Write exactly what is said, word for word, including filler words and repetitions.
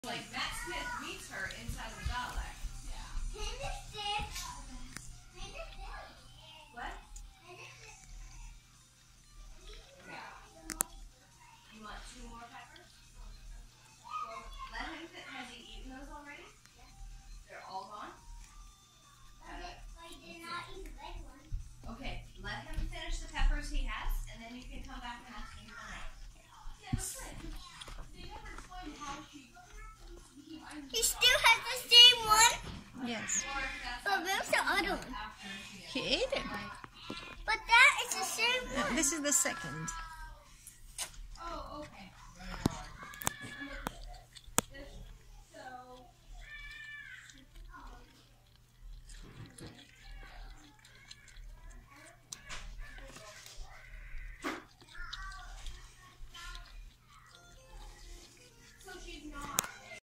Like Matt Smith meets her inside the dialect. Yeah. What? Yeah. You want two more peppers? Well, let him fit. Has he eaten those already? Yeah. They're all gone? I did not eat the red one. Okay, let him finish the peppers he has, and then you can come back and ask him for more. Yeah, that's right. They never explained how she... He still has the same one? Yes. But where's the other one? He ate it. But that is the same one. This is the second.